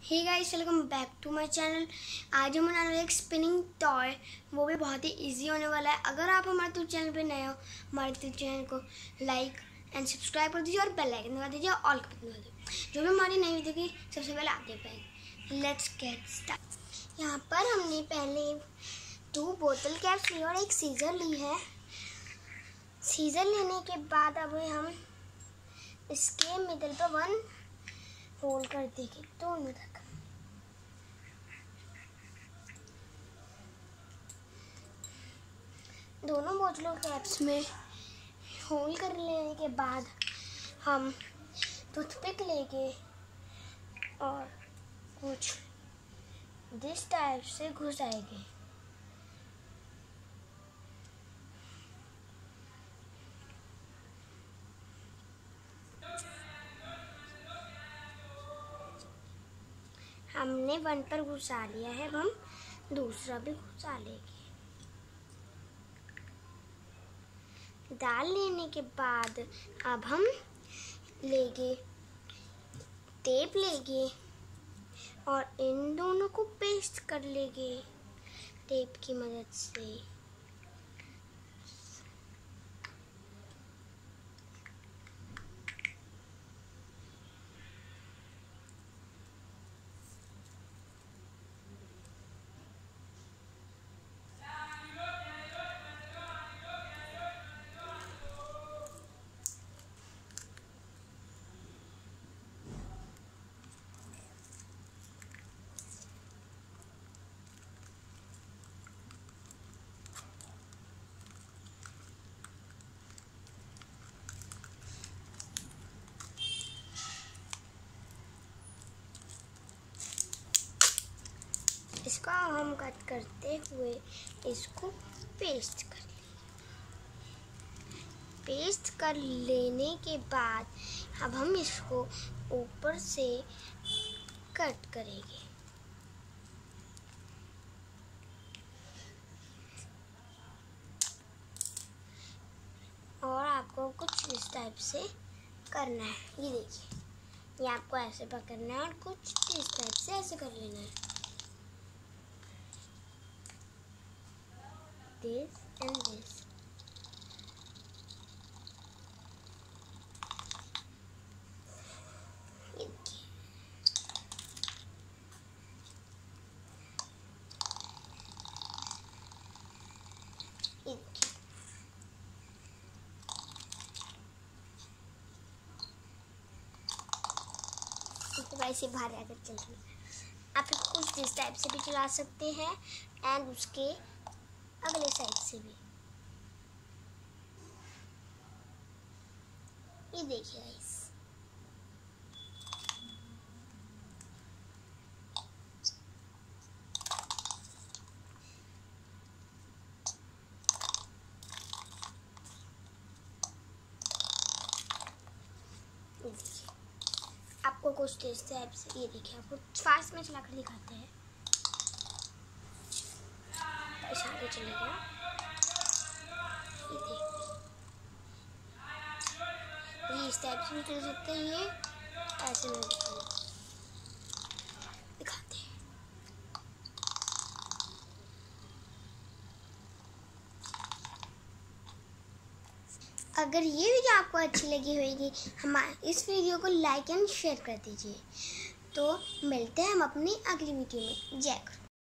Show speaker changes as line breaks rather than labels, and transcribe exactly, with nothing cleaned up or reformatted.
Hey guys, welcome back to my channel. आज हम बनाने वाले एक स्पिनिंग टॉय, वो भी बहुत ही इजी होने वाला है। अगर आप हमारे तो चैनल पे नए हो, हमारे तो चैनल को लाइक एंड सब्सक्राइब कर दीजिए और बेल आइकन दबा दीजिए, ऑल का बटन दबा दीजिए, जो भी हमारी नई वीडियो की सबसे पहले आप देख पाएंगे। Let's get start. यहाँ पर हमने पहले दो बोतल कैप्स ली और एक सीजर ली है। सीजर लेने के बाद अब हम इसके मिडल पर वन होल कर देंगे दोनों तक। दोनों बोतलों कैप्स में होल कर लेने के बाद हम टूथपिक लेंगे और कुछ दिस टाइप से घुसाएंगे। हमने वन पर घुसा लिया है, अब हम दूसरा भी घुसा लेंगे। डाल लेने के बाद अब हम लेंगे टेप लेंगे और इन दोनों को पेस्ट कर लेंगे टेप की मदद से। इसका हम कट करते हुए इसको पेस्ट कर लेंगे। पेस्ट कर लेने के बाद अब हम इसको ऊपर से कट करेंगे। और आपको कुछ इस टाइप से करना है। ये देखिए, ये आपको ऐसे पकड़ना है और कुछ इस टाइप से ऐसे कर लेना है। This and this. वैसे बाहर आकर चल रही है। आप कुछ इस टाइप से भी चला सकते हैं एंड उसके अगले साइड से भी। ये देखिए गाइस, आपको कुछ इस टाइप से, ये देखिए आपको फास्ट में चलाकर दिखाते हैं। आगे चले गया, ये देखिए, ये इस टाइप से भी चल सकते हैं, ये ऐसे में दिखाते हैं। अगर ये वीडियो आपको अच्छी लगी होगी, हमारे इस वीडियो को लाइक एंड शेयर कर दीजिए। तो मिलते हैं हम अपनी अगली वीडियो में। जय गुरु।